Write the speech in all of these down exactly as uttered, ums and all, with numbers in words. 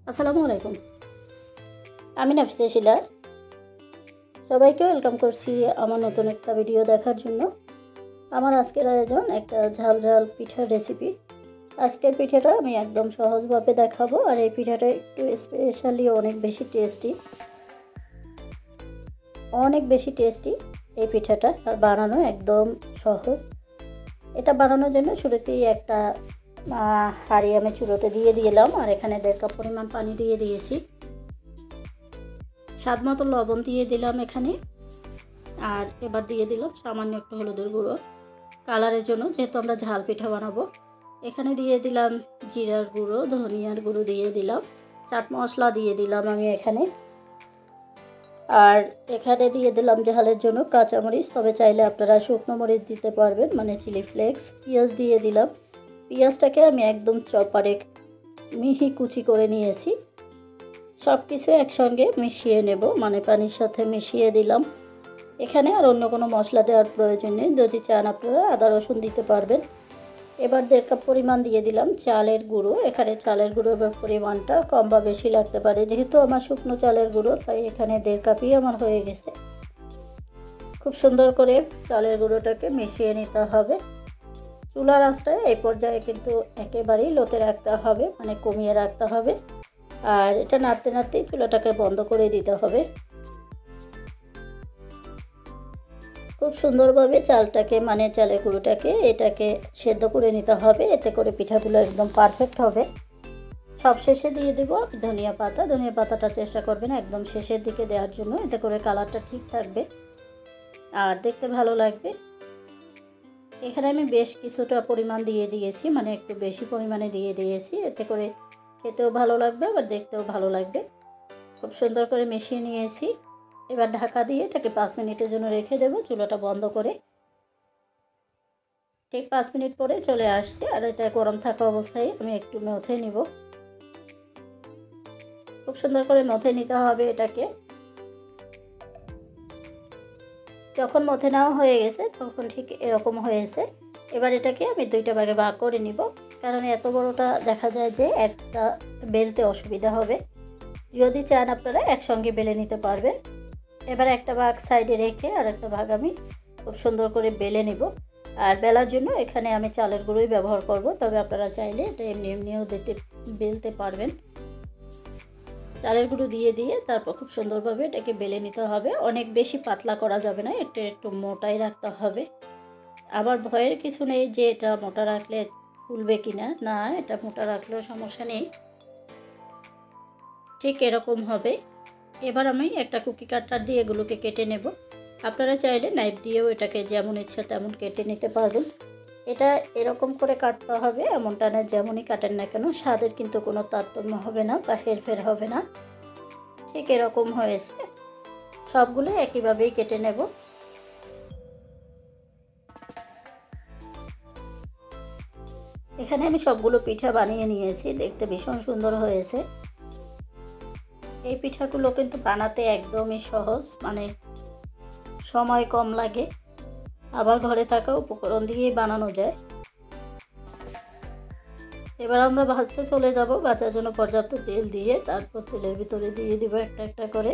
আসসালামু আলাইকুম। আমি নাফিসা শিলার সবাইকে ওয়েলকাম করছি আমার নতুন একটা ভিডিও দেখার জন্য। আমার আজকের আয়োজন একটা ঝাল ঝাল পিঠার রেসিপি। আজকের পিঠাটা আমি একদম সহজভাবে দেখাবো, আর এই পিঠাটা একটু স্পেশালি অনেক বেশি টেস্টি, অনেক বেশি টেস্টি এই পিঠাটা, আর বানানো একদম সহজ। এটা বানানোর জন্য শুরুতেই একটা হাঁড়ি আমি চুলোতে দিয়ে দিলাম, আর এখানে দেড় কাপ পরিমাণ পানি দিয়ে দিয়েছি। স্বাদ মতো লবণ দিয়ে দিলাম এখানে, আর এবার দিয়ে দিলাম সামান্য একটু হলুদের গুঁড়ো কালারের জন্য, যেহেতু আমরা ঝাল পিঠা বানাবো। এখানে দিয়ে দিলাম জিরার গুঁড়ো, ধনিয়ার গুঁড়ো দিয়ে দিলাম, চাট মশলা দিয়ে দিলাম আমি এখানে, আর এখানে দিয়ে দিলাম ঝালের জন্য কাঁচামরিচ, তবে চাইলে আপনারা শুকনো মরিচ দিতে পারবেন, মানে চিলি ফ্লেক্স। পেঁয়াজ দিয়ে দিলাম, পেঁয়াজটাকে আমি একদম চপারে মিহি কুচি করে নিয়েছি। সব কিছু একসঙ্গে মিশিয়ে নেব, মানে পানির সাথে মিশিয়ে দিলাম। এখানে আর অন্য কোনো মশলা দেওয়ার প্রয়োজন নেই, যদি চান আপনারা আদা রসুন দিতে পারবেন। এবার দেড় কাপ পরিমাণ দিয়ে দিলাম চালের গুঁড়ো। এখানে চালের গুঁড়োর পরিমাণটা কম বা বেশি লাগতে পারে, যেহেতু আমার শুকনো চালের গুঁড়ো, তাই এখানে দেড় কাপই আমার হয়ে গেছে। খুব সুন্দর করে চালের গুঁড়োটাকে মিশিয়ে নিতে হবে। চুলার আঁচটা এই পর্যায়ে কিন্তু একেবারেই লোতে রাখতে হবে, মানে কমিয়ে রাখতে হবে, আর এটা নাড়তে নাড়তেই চুলাটাকে বন্ধ করে দিতে হবে। খুব সুন্দরভাবে চালটাকে, মানে চালের গুঁড়োটাকে এটাকে সেদ্ধ করে নিতে হবে, এতে করে পিঠাগুলো একদম পারফেক্ট হবে। সব শেষে দিয়ে দেবো ধনিয়া পাতা। ধনিয়া পাতাটা চেষ্টা করবেন একদম শেষের দিকে দেওয়ার জন্য, এতে করে কালারটা ঠিক থাকবে আর দেখতে ভালো লাগবে। এখানে আমি বেশ কিছুটা পরিমাণ দিয়ে দিয়েছি, মানে একটু বেশি পরিমাণে দিয়ে দিয়েছি, এতে করে খেতেও ভালো লাগবে আবার দেখতেও ভালো লাগবে। খুব সুন্দর করে মিশিয়ে নিয়েছি। এবার ঢাকা দিয়ে এটাকে পাঁচ মিনিটের জন্য রেখে দেবো, চুলাটা বন্ধ করে। ঠিক পাঁচ মিনিট পরে চলে আসছে, আর এটা গরম থাকা অবস্থায় আমি একটু মথে নিব। খুব সুন্দর করে মথে নিতে হবে এটাকে। যখন মথে নেওয়া হয়ে গেছে তখন ঠিক এরকম হয়েছে। এবার এটাকে আমি দুইটা ভাগে ভাগ করে নিব, কারণ এত বড়টা দেখা যায় যে একটা বেলতে অসুবিধা হবে। যদি চান আপনারা একসঙ্গে বেলে নিতে পারবেন। এবার একটা ভাগ সাইডে রেখে আর একটা ভাগ আমি খুব সুন্দর করে বেলে নিব। আর বেলার জন্য এখানে আমি চালের গুঁড়োই ব্যবহার করব, তবে আপনারা চাইলে এটা এমনি এমনিও দিতে বেলতে পারবেন। চালের গুঁড়ো দিয়ে দিয়ে তারপর খুব সুন্দরভাবে এটাকে বেলে নিতে হবে। অনেক বেশি পাতলা করা যাবে না, এটা একটু মোটাই রাখতে হবে। আবার ভয়ের কিছু নেই যে এটা মোটা রাখলে ফুলবে কিনা, না, এটা মোটা রাখলেও সমস্যা নেই, ঠিক এরকম হবে। এবার আমি একটা কুকি কাটার দিয়ে এগুলোকে কেটে নেব। আপনারা চাইলে নাইফ দিয়েও এটাকে যেমন ইচ্ছা তেমন কেটে নিতে পারবেন। এটা এরকম করে কাটতে হবে, এমনটা না যেমনই কাটেন না কেন স্বাদের কিন্তু কোনো তারতম্য হবে না বা হেরফের হবে না। ঠিক এরকম হয়েছে, সবগুলো একইভাবেই কেটে নেব। এখানে আমি সবগুলো পিঠা বানিয়ে নিয়েছি, দেখতে ভীষণ সুন্দর হয়েছে। এই পিঠাগুলো কিন্তু বানাতে একদমই সহজ, মানে সময় কম লাগে, আবার ঘরে থাকা উপকরণ দিয়েই বানানো যায়। এবার আমরা ভাজতে চলে যাব। ভাজার জন্য পর্যাপ্ত তেল দিয়ে তারপর তেলের ভিতরে দিয়ে দিব একটা একটা করে।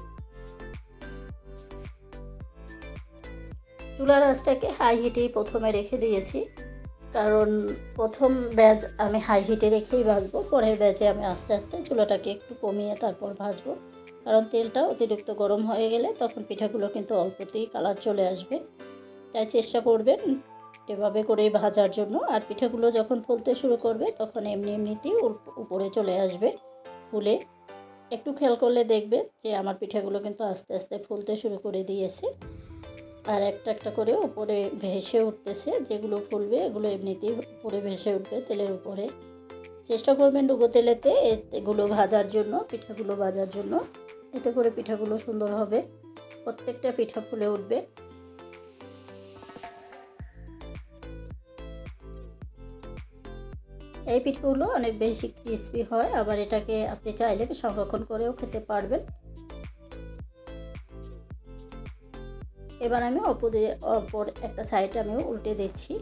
চুলার আঁচটাকে হাই হিটেই প্রথমে রেখে দিয়েছি, কারণ প্রথম ব্যাচ আমি হাই হিটে রেখেই ভাজবো, পরের ব্যাচে আমি আস্তে আস্তে চুলাটাকে একটু কমিয়ে তারপর ভাজবো, কারণ তেলটা অতিরিক্ত গরম হয়ে গেলে তখন পিঠাগুলো কিন্তু অল্পতেই কালার চলে আসবে। তাই চেষ্টা করবেন এভাবে করেই ভাজার জন্য। আর পিঠাগুলো যখন ফুলতে শুরু করবে তখন এমনি এমনিতেই উপরে চলে আসবে ফুলে। একটু খেয়াল করলে দেখবেন যে আমার পিঠাগুলো কিন্তু আস্তে আস্তে ফুলতে শুরু করে দিয়েছে, আর একটা একটা করে উপরে ভেসে উঠতেছে। যেগুলো ফুলবে এগুলো এমনিতেই উপরে ভেসে উঠবে তেলের উপরে। চেষ্টা করবেন ডুবো তেলেতে এগুলো ভাজার জন্য, পিঠাগুলো ভাজার জন্য, এতে করে পিঠাগুলো সুন্দর হবে, প্রত্যেকটা পিঠা ফুলে উঠবে। এই পিঠাগুলো অনেক বেশি ক্রিস্পি হয়, আবার এটাকে আপনি চাইলে সংরক্ষণ করেও খেতে পারবেন। এবার আমি অপরে অপর একটা সাইড আমি উল্টে দিচ্ছি।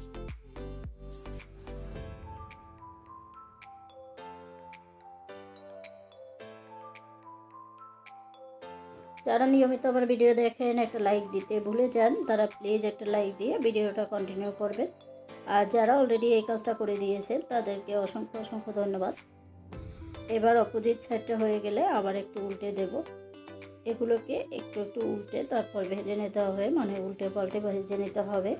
যারা নিয়মিত আমার ভিডিও দেখেন একটা লাইক দিতে ভুলে যান, তারা প্লিজ একটা লাইক দিয়ে ভিডিওটা কন্টিনিউ করবেন। আর যারা অলরেডি এই কাজটা করে দিয়েছেন তাদেরকে অসংখ্য অসংখ্য ধন্যবাদ। এবার অপোজিট সাইডটা হয়ে গেলে আবার একটু উল্টে দেব। এগুলোকে একটু একটু উল্টে তারপর ভেজে নিতে হবে, মানে উল্টে পাল্টে ভেজে নিতে হবে।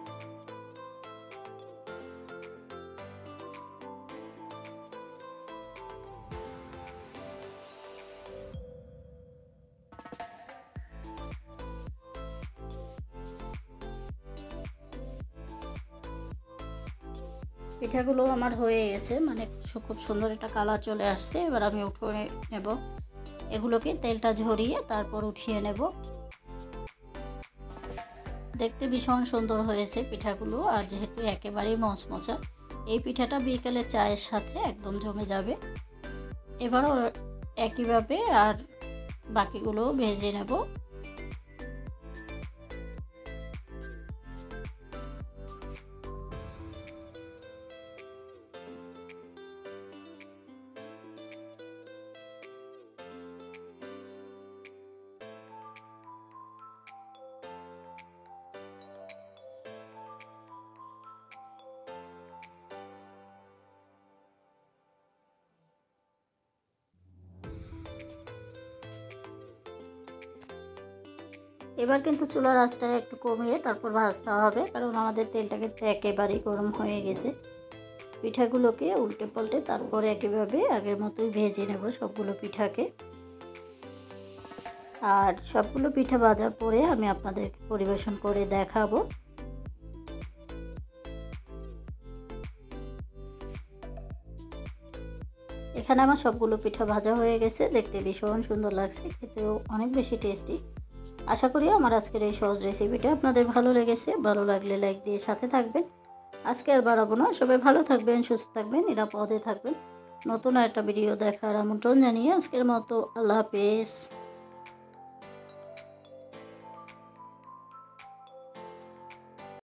পিঠাগুলো আমার হয়ে গেছে, মানে খুব সুন্দর একটা কালার চলে আসছে। এবার আমি উঠিয়ে নেব এগুলোকে, তেলটা ঝরিয়ে তারপর উঠিয়ে নেব। দেখতে ভীষণ সুন্দর হয়েছে পিঠাগুলো, আর যেহেতু একেবারেই মচমচা, এই পিঠাটা বিকেলে চায়ের সাথে একদম জমে যাবে। এবারও একইভাবে আর বাকিগুলো ভেজে নেব। এবার কিন্তু চুলার আঁচটা একটু কমিয়ে তারপর ভাজতে হবে, কারণ আমাদের তেলটা কিন্তু একেবারেই গরম হয়ে গেছে। পিঠাগুলোকে উল্টে পাল্টে তারপরে একইভাবে আগের মতোই ভেজে নেব সবগুলো পিঠাকে। আর সবগুলো পিঠা ভাজার পরে আমি আপনাদেরকে পরিবেশন করে দেখাবো। এখানে আমার সবগুলো পিঠা ভাজা হয়ে গেছে, দেখতে ভীষণ সুন্দর লাগছে, খেতেও অনেক বেশি টেস্টি। আশা করি আমার আজকের এই সহজ রেসিপিটা আপনাদের ভালো লেগেছে। ভালো লাগলে লাইক দিয়ে সাথে থাকবেন। আজকে আর বাড়াবো না, সবাই ভালো থাকবেন, সুস্থ থাকবেন, নিরাপদে থাকবেন। নতুন একটা ভিডিও দেখার আমন্ত্রণ জানিয়ে আজকের মতো আল্লাহ হাফেজ।